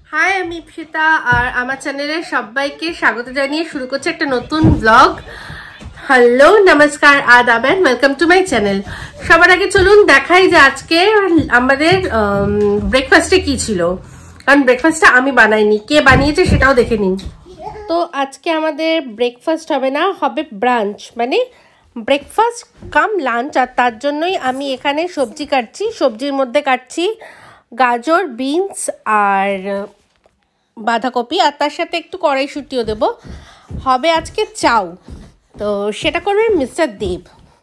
High, আমি ইপসিতা আর আমার চ্যানেলে সবাইকে স্বাগত জানিয়ে শুরু করছে একটা নতুন ব্লগ। হ্যালো, নমস্কার, আদাব and welcome to my channel. সবার আগে চলুন দেখাই যে আজকে আমাদের ব্রেকফাস্টে কি ছিল, কারণ ব্রেকফাস্টটা আমি বানাইনি, কে বানিয়েছে সেটাও দেখে নিন। তো আজকে আমাদের ব্রেকফাস্ট হবে না, হবে ব্রাঞ্চ, মানে ব্রেকফাস্ট কাম লাঞ্চ। আর তার জন্যই আমি এখানে সবজি কাটছি। সবজির মধ্যে কাটছি গাজর, বিনস আর বাঁধাকপি, আর তার সাথে একটু কড়াইশুঁটিও দেবো। হবে আজকে চাউ, তো সেটা করবেন মিস্টার দেব।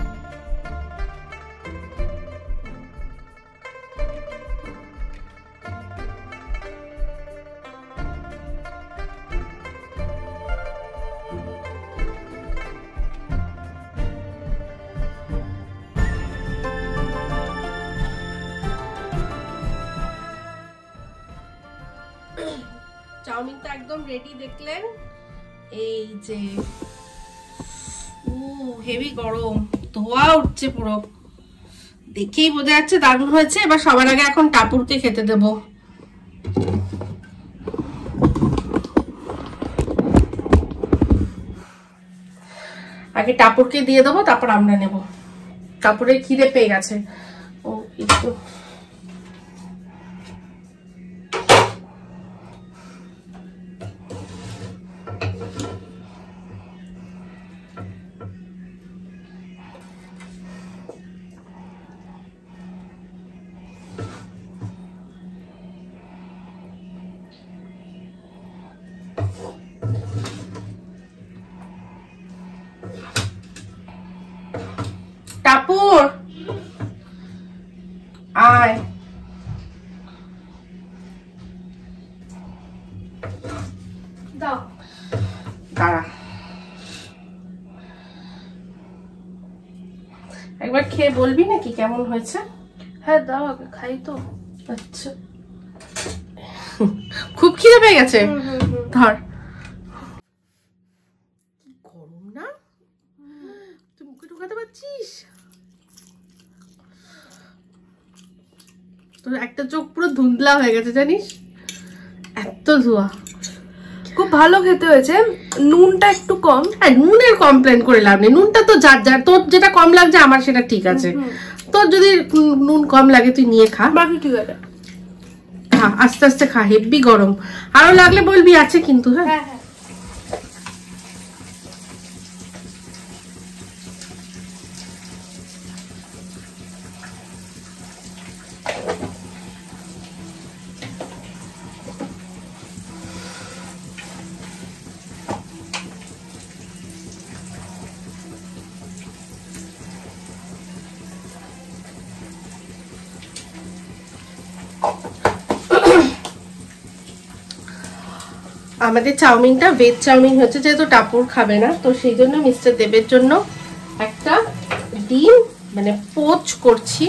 চাউমিনটা একদম রেডি, দেখলেন? এই যে হেভি গরম, ধোয়া উঠছে পুরো, দেখেই বোঝা যাচ্ছে দারুণ হয়েছে। এবার সবার আগে এখন টাপুরকে খেতে দেব। আগে টাপুরকে দিয়ে দেবো, তারপর আমরা নেব। টাপুরের খিদে পেয়ে গেছে। ও একটু টাপুর আয়, দাও, দাঁড়া, একবার খেয়ে বলবি নাকি কেমন হয়েছে? হ্যাঁ দাও, আগে খাই তো। আচ্ছা, খুব খিদে পেয়ে গেছে। ধর, কি গরম না, তুই মুখে ঢোকাতে পারছিস? তোর একটা চোখ পুরো ধুন্দলা হয়ে গেছে জানিস, এত ধোয়া। খুব ভালো খেতে হয়েছে, নুনটা একটু কম। হ্যাঁ, নুনের কমপ্লেন করে লাভ নেই, নুনটা তো যার যার, তোর যেটা কম লাগছে আমার সেটা ঠিক আছে। তোর যদি নুন কম লাগে তুই নিয়ে খা, বাকি ঠিক আছে। খা, আস্তে আস্তে খা, হেব্বি গরম। আরো লাগলে বলবি, আছে কিন্তু। হ্যাঁ হ্যাঁ হ্যাঁ, আমাদের চাউমিনটা ভেজ চাউমিন হচ্ছে, যেহেতু টাপুর খাবে না, তো সেই জন্য মিস্টার দেবের জন্য একটা ডিম মানে পোচ করছি।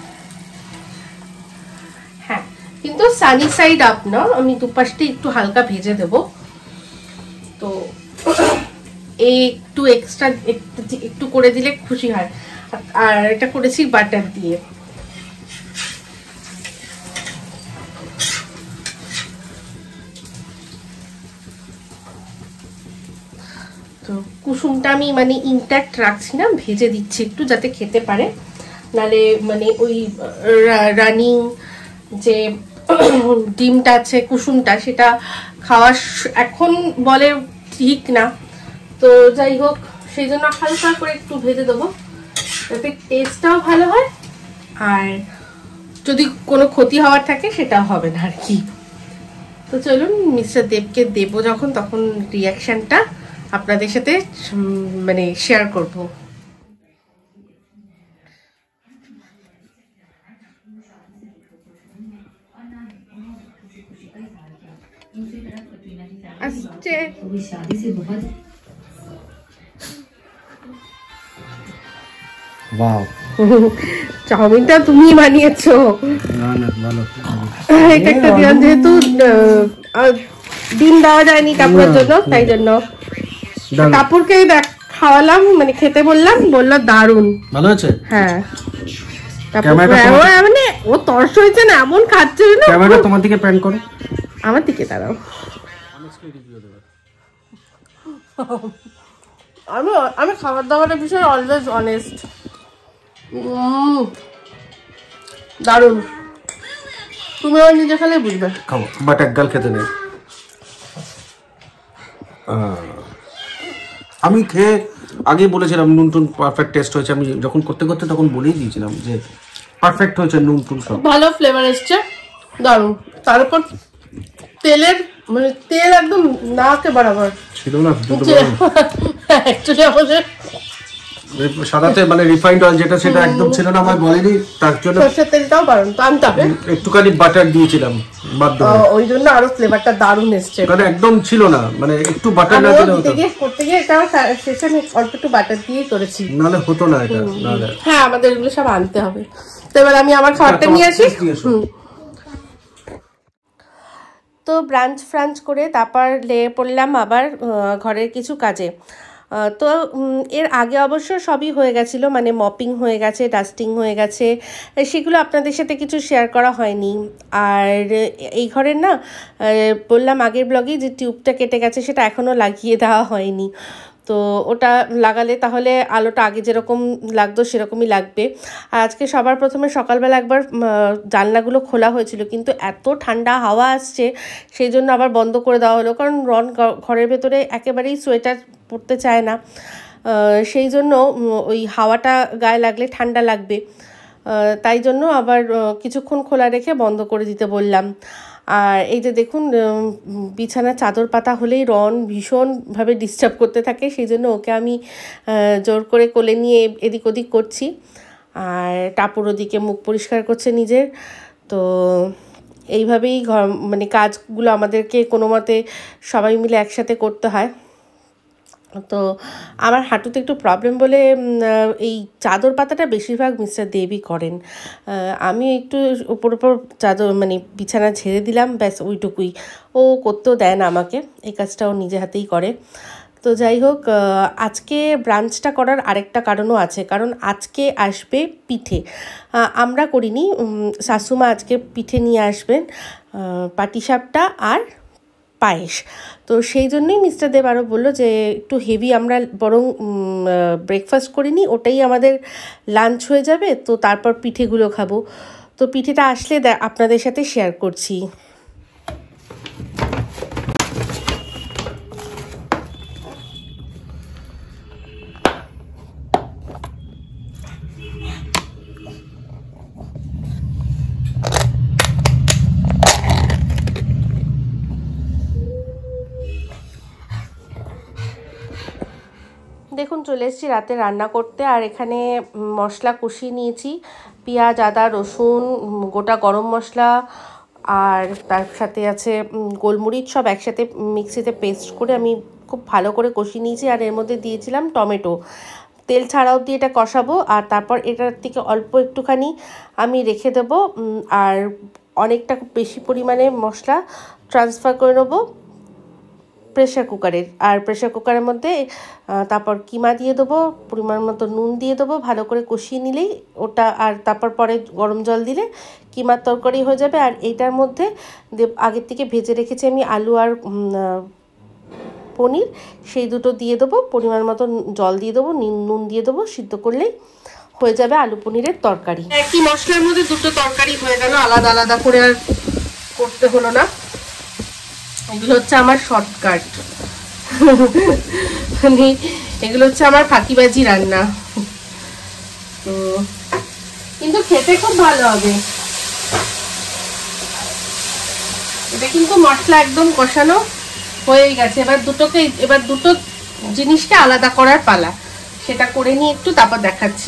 হ্যাঁ, কিন্তু সানি সাইড আপ না, আমি দুপাশটা একটু হালকা ভেজে দেব। তো এই একটু এক্সট্রা একটু করে দিলে খুশি হয়। আর এটা করেছি বাটার দিয়ে। তো কুসুমটা আমি মানে ইনট্যাক্ট রাখছি না, ভেজে দিচ্ছি একটু, যাতে খেতে পারে। নালে মানে ওই রানিং যে ডিমটা আছে, কুসুমটা, সেটা খাওয়া এখন বলে ঠিক না। তো যাই হোক, সেই জন্য হালকা করে একটু ভেজে দেবো, যাতে টেস্টটাও ভালো হয়, আর যদি কোনো ক্ষতি হওয়ার থাকে সেটাও হবে না আর কি। তো চলুন মিস্টার দেবকে দেবো যখন, তখন রিয়াকশনটা আপনাদের সাথে মানে শেয়ার করব। আসছে वाओ চাউমিনটা তুমি বানিয়েছো? না না ভালো, এটা একটা দিন, যেহেতু ডিম দেওয়া যায়নি টাপুরের জন্য, তাই জন্য টাপুরকেই দেখ খাওয়ালাম, মানে খেতে বললাম, বললো দারুন ভালো আছে। হ্যাঁ, ক্যামেরাটা মানে ও তর্স হয়েছে না, এমন খাচ্ছে না। ক্যামেরাটা তোমার দিকে প্যান করো। আমার দিকে দাঁড়াও। আমি খাবার দাবারের বিষয়ে অলওয়েজ অনেস্ট। দারুণ, তুমি আমার নিজে খেলে বুঝবে। খাবো, বাট একগাল খেতে নেই। আমি খেয়ে আগেই বলেছিলাম নুন টুন পারফেক্ট টেস্ট হয়েছে। আমি যখন করতে করতে তখন বলেই দিয়েছিলাম যে পারফেক্ট হয়েছে, নুন টুন সব ভালো ফ্লেভার এসছে, দারুণ। তারপর তেলের মানে তেল একদম নাকে বরাবর ছিল না। অ্যাকচুয়ালি আমাদের সাদাতে মানে রিফাইন্ড অয়েল যেটা সেটা একদম ছিল না, আমার বলেনি। তার জন্য সরষের তেলটাও বারণ তো আনতে হবে। একটুখানি বাটার দিয়েছিলাম মাধ্যমে, ওই জন্য আরো ফ্লেভারটা দারুণ এসছে। মানে একদম ছিল না, মানে একটু বাটার না দিলে হতো। করতে গিয়ে এটা শেষে আমি অল্প একটু বাটার দিয়েই করেছি, নাহলে হতো না এটা। নাহলে হ্যাঁ আমাদের এগুলো সব আনতে হবে। তো এবার আমি আমার খাবারটা নিয়ে আসি। তো ব্রাঞ্চ ফ্রাঞ্চ করে তারপর লেগে পড়লাম আবার ঘরের কিছু কাজে। তো এর আগে অবশ্য সবই হয়ে গেছিলো, মানে মপিং হয়ে গেছে, ডাস্টিং হয়ে গেছে, সেগুলো আপনাদের সাথে কিছু শেয়ার করা হয়নি। আর এই ঘরের না বললাম আগের ব্লগেই যে টিউবটা কেটে গেছে, সেটা এখনও লাগিয়ে দেওয়া হয়নি। তো ওটা লাগালে তাহলে আলোটা আগে যেরকম লাগতো সেরকমই লাগবে। আর আজকে সবার প্রথমে সকালবেলা একবার জানলাগুলো খোলা হয়েছিল, কিন্তু এত ঠান্ডা হাওয়া আসছে সেই জন্য আবার বন্ধ করে দেওয়া হলো, কারণ রন ঘরের ভেতরে একেবারেই সোয়েটার পরতে চায় না, সেই জন্য ওই হাওয়াটা গায়ে লাগলে ঠান্ডা লাগবে, তাই জন্য আবার কিছুক্ষণ খোলা রেখে বন্ধ করে দিতে বললাম। আর এই যে দেখুন বিছানার চাদর পাতা হলেই রন ভীষণভাবে ডিস্টার্ব করতে থাকে, সেই জন্য ওকে আমি জোর করে কোলে নিয়ে এদিক ওদিক করছি। আর টাপুর ওদিকে মুখ পরিষ্কার করছে নিজের। তো এইভাবেই মানে কাজগুলো আমাদেরকে কোনো মতে সবাই মিলে একসাথে করতে হয়। তো আমার হাঁটুতে একটু প্রবলেম বলে এই চাদর পাতাটা বেশিরভাগ মিস্টার দেবই করেন। আমি একটু উপর চাদর মানে বিছানা ঝেড়ে দিলাম, ব্যাস ওইটুকুই। ও করতেও দেয় না আমাকে, এই কাজটা ও নিজে হাতেই করে। তো যাই হোক, আজকে ব্রাঞ্চটা করার আরেকটা কারণও আছে, কারণ আজকে আসবে পিঠে। আমরা করিনি, শাশুমা আজকে পিঠে নিয়ে আসবেন, পাটিসাপটা আর পায়েস। তো সেই জন্যই মিস্টার দেব আরও বললো যে একটু হেভি আমরা বরং ব্রেকফাস্ট করিনি, ওটাই আমাদের লাঞ্চ হয়ে যাবে, তো তারপর পিঠেগুলো খাবো। তো পিঠেটা আসলে আপনাদের সাথে শেয়ার করছি। দেখুন চলে এসেছি রাতে রান্না করতে, আর এখানে মশলা কষিয়ে নিয়েছি, পেঁয়াজ, আদা, রসুন, গোটা গরম মশলা, আর তার সাথে আছে গোলমরিচ, সব একসাথে মিক্সিতে পেস্ট করে আমি খুব ভালো করে কষিয়ে নিয়েছি। আর এর মধ্যে দিয়েছিলাম টমেটো, তেল ছাড়াও দিয়ে এটা কষাবো। আর তারপর এটার থেকে অল্প একটুখানি আমি রেখে দেবো, আর অনেকটা বেশি পরিমাণে মশলা ট্রান্সফার করে নেবো প্রেশার কুকারের। আর প্রেশার কুকারের মধ্যে তারপর কিমা দিয়ে দেবো, পরিমাণ মতো নুন দিয়ে দেবো, ভালো করে কষিয়ে নিলেই ওটা, আর তারপর পরে গরম জল দিলে কিমার তরকারি হয়ে যাবে। আর এইটার মধ্যে আগের থেকে ভেজে রেখেছি আমি আলু আর পনির, সেই দুটো দিয়ে দেবো, পরিমাণ মতো জল দিয়ে দেবো, নুন দিয়ে দেবো, সিদ্ধ করলেই হয়ে যাবে আলু পনিরের তরকারি। একই মশলার মধ্যে দুটো তরকারি হয়ে গেল, আলাদা আলাদা করে আর করতে হলো না। এগুলো হচ্ছে আমার শর্টকাট, মানে এগুলো হচ্ছে আমার ফাঁকিবাজি রান্না, কিন্তু খেতে খুব ভালো হবে। এটা কিন্তু মশলা একদম কষানো হয়ে গেছে, এবার দুটো জিনিসকে আলাদা করার পালা, সেটা করে নিয়ে একটু তারপর দেখাচ্ছি।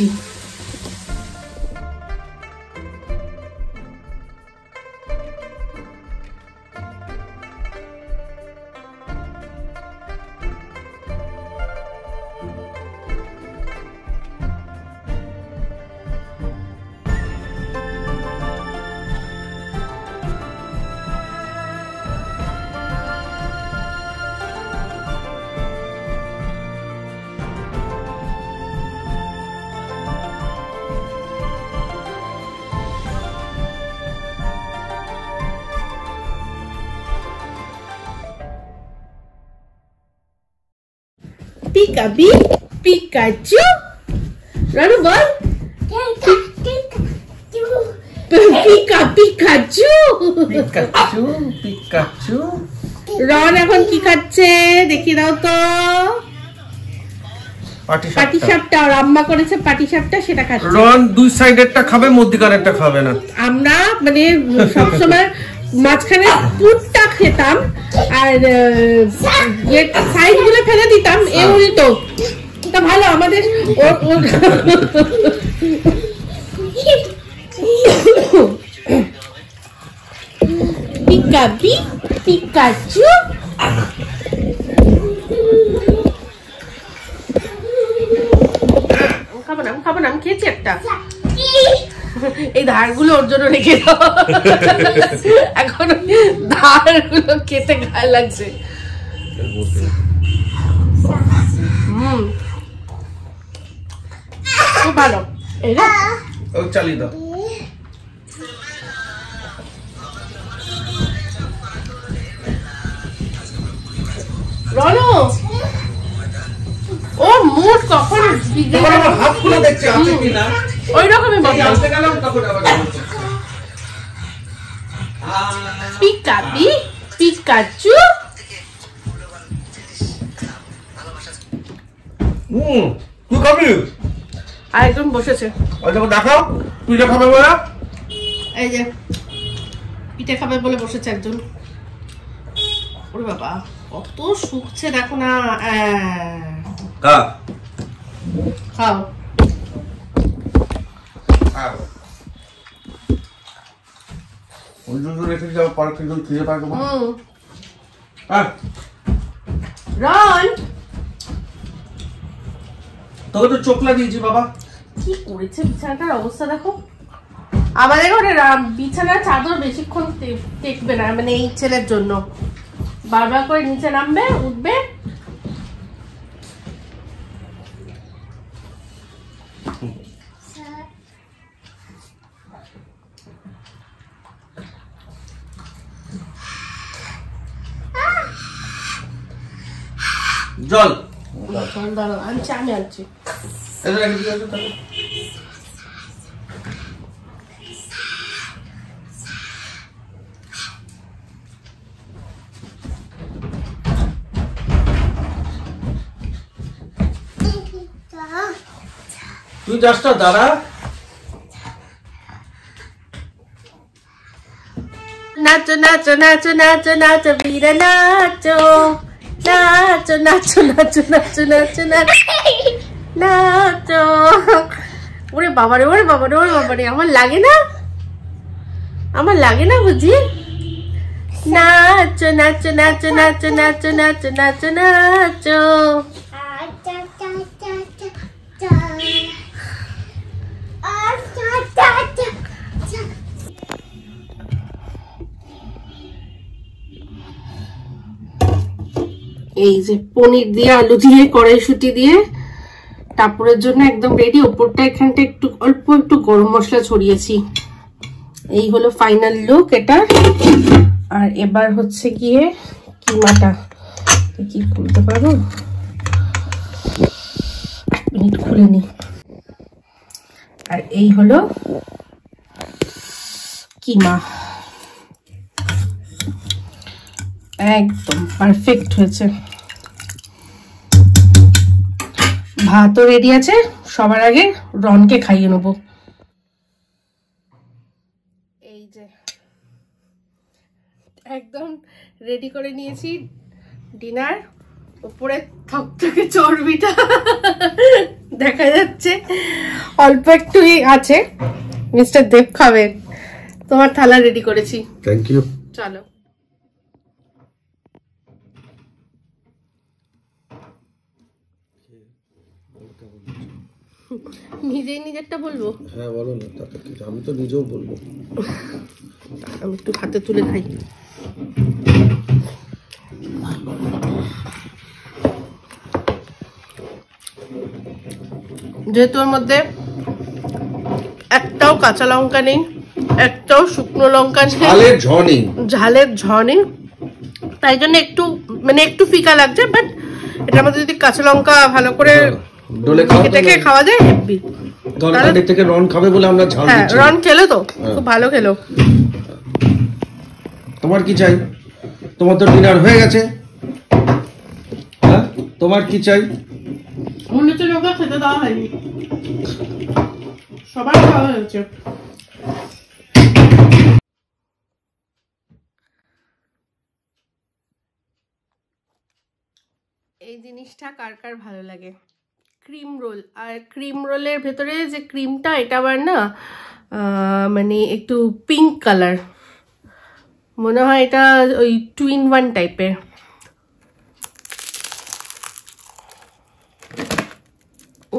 পিকাবি পিকাচু রানু বল পিকা পিকাচু পিকাচু পিকাচু রন এখন কি খাচ্ছে দেখিয়ে দাও তো পাটিসাপটা আর আম্মা করেছে পাটিসাপটা সেটা খাচ্ছে রন দুই সাইডেরটা খাবে মধ্যিখানেরটা খাবে না আমরা মানে সবসময় মাঝখানে পুরটা খেতাম আর সাইড গুলো ফেলে দিতাম এমনি তো তা ভালো আমাদের পিকাবি পিকাচু খাবো না আমি খেয়েছি একটা এই ধারগুলো ওর জন্য রেখে দাও এখন ধারগুলো খেতে গায়ে লাগছে খুব ভালো চালিয়ে দাও রনো ও মুড কখন হাত খুলে দেখছে আছে কিনা ওই রকমই বলতে গেলাম তখন আবার পিকাবি পিকাচু তুই খাবি আর একজন বসেছে ওই দেখো দেখাও তুই যা খাবে বলা এই যে পিঠে খাবে বলে বসেছে একজন ওরে বাবা কত শুকছে দেখো না খা খাও ওই জন্য রেখে যাও পরে কিন্তু খুঁজে পাবো হ্যাঁ রন তোকে তো চোখলা দিয়েছি বাবা কি করেছে বিছানাটার অবস্থা দেখো আমাদের ঘরে বিছানার চাদর বেশিক্ষণ টেকবে না মানে এই ছেলের জন্য বারবার করে নিচে নামবে উঠবে জল আনছি আমি আনছি তুই যাসটা দাঁড়া নাচো নাচো নাচো নাচো নাচো বীরা নাচো নাচো নাচো নাচো নাচো নাচো নাচো ওরে বাবারে ওরে বাবারে ওরে বাবারে আমার লাগে না বুঝি নাচো নাচো নাচো নাচো নাচো নাচো নাচো নাচো এই যে পনির দিয়ে আলু দিয়ে কড়াইশুঁটি দিয়ে টাপুরের জন্য একদম রেডি উপরটা এখানটা একটু অল্প একটু গরম মশলা ছড়িয়েছি এই হলো ফাইনাল লুক এটা আর এবার হচ্ছে গিয়ে কিমাটা কি খুলতে পারবো মিনিট খুলে নি আর এই হলো কিমা একদম পারফেক্ট হয়েছে ভাতও রেডি আছে সবার আগে রনকে খাইয়ে নেবো এই যে একদম রেডি করে নিয়েছি ডিনার উপরে থকথকে চর্বিটা দেখা যাচ্ছে অল্প একটুই আছে মিস্টার দেব খাবেন তোমার থালা রেডি করেছি থ্যাংক ইউ চলো নিজেই নিজেরটা বলবো হ্যাঁ বলো না তাতে কি আমি তো নিজেও বলবো আমি একটু হাতে তুলে খাই যেহেতু ওর মধ্যে একটাও কাঁচা লঙ্কা নেই একটাও শুকনো লঙ্কা নেই ঝালের ঝড় নেই তাই জন্য একটু মানে একটু ফিকা লাগছে বাট এটার মধ্যে যদি কাঁচা লঙ্কা ভালো করে ডলে খাওয়া যায় হেভি। তরকারি থেকে রন খাবে বলে আমরা ঝাল দিচ্ছি। রন খেলো তো খুব ভালো খেলো। তোমার কি চাই? তোমার তো ডিনার হয়ে গেছে, হ্যাঁ? তোমার কি চাই? মনে হচ্ছে লোক খেতে দেওয়া হয়নি, সবার খাওয়া হয়েছে। এই জিনিসটা কার কার ভালো লাগে? Cream roll. আর ক্রিম রোলের ভেতরে যে ক্রিমটা, এটা আবার না মানে একটু পিঙ্ক কালার, মনে হয় এটা ওই 2-in-1 টাইপের। ও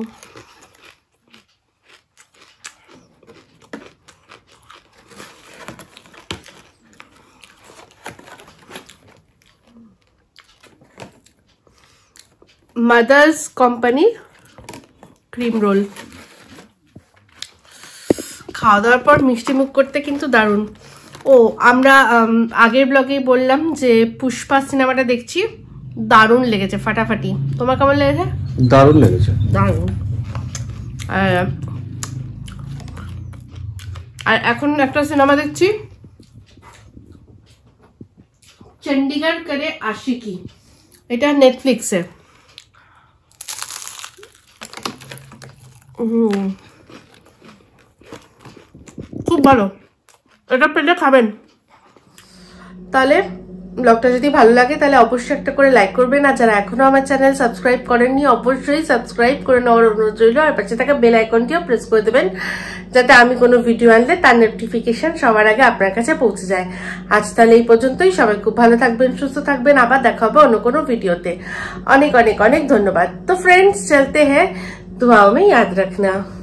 মাদার্স কোম্পানির ক্রিম রোল। খাওয়া দাওয়ার পর মিষ্টি মুখ করতে কিন্তু দারুণ। ও আমরা আগের ব্লগেই বললাম যে পুষ্পা সিনেমাটা দেখছি, দারুণ লেগেছে, ফাটাফাটি। তোমার কেমন লেগেছে? দারুণ লেগেছে, দারুণ। আর এখন একটা সিনেমা দেখছি, চণ্ডীগড় করে আশিকি, এটা নেটফ্লিক্সে। খুব ভালো, এটা পেলে খাবেন। তাহলে ব্লগটা যদি ভালো লাগে তাহলে অবশ্যই একটা করে লাইক করবেন, আর যারা এখনো আমার চ্যানেল সাবস্ক্রাইব করেননি অবশ্যই সাবস্ক্রাইব করে নেওয়ার অনুরোধ রইল। আর পাশে থাকা বেল আইকনটিও প্রেস করে দেবেন, যাতে আমি কোনো ভিডিও আনলে তার নোটিফিকেশন সবার আগে আপনার কাছে পৌঁছে যায়। আজ তাহলে এই পর্যন্তই। সবাই খুব ভালো থাকবেন, সুস্থ থাকবেন, আবার দেখা হবে অন্য কোনো ভিডিওতে। অনেক অনেক অনেক ধন্যবাদ। তো फ्रेंड्स चलते हैं, दुआओं में याद रखना।